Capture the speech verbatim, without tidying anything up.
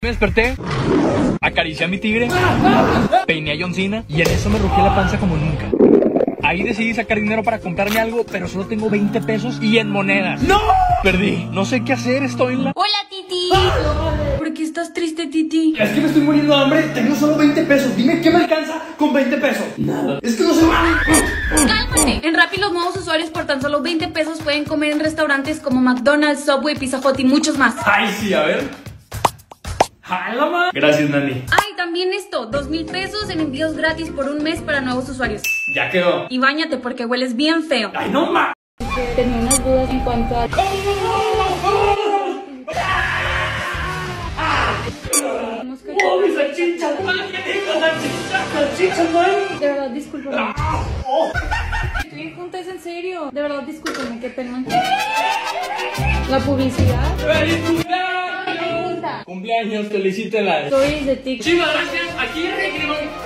Me desperté, acaricié a mi tigre, peiné a John Cena y en eso me rugí la panza como nunca. Ahí decidí sacar dinero para comprarme algo, pero solo tengo veinte pesos y en monedas. ¡No! Perdí, no sé qué hacer, estoy en la... ¡Hola, Titi! ¿Por qué estás triste, Titi? Es que me estoy muriendo de hambre, tengo solo veinte pesos. Dime qué me alcanza con veinte pesos. Nada. Es que no sé. ¡Cálmate! En Rappi los nuevos usuarios por tan solo veinte pesos pueden comer en restaurantes como McDonald's, Subway, Pizza Hut y muchos más. Ay, sí, a ver. ¡Jala, ma! Gracias, Nani. Ay, también esto, dos mil pesos en envíos gratis por un mes para nuevos usuarios. Ya quedó. Y báñate porque hueles bien feo. Ay, no, ma. Tenía unas dudas en cuanto a... ¡Oh, mi salchicha! ¡Salchicha! ¡Salchicha, man! De verdad, discúlpame. Estoy en junta, es en serio. De verdad, discúlpame, qué pena. La publicidad. ¡Feliz cumpleaños! Pregunta. Cumpleaños, felicítela. Stories de TikTok. Chicos, gracias. Aquí,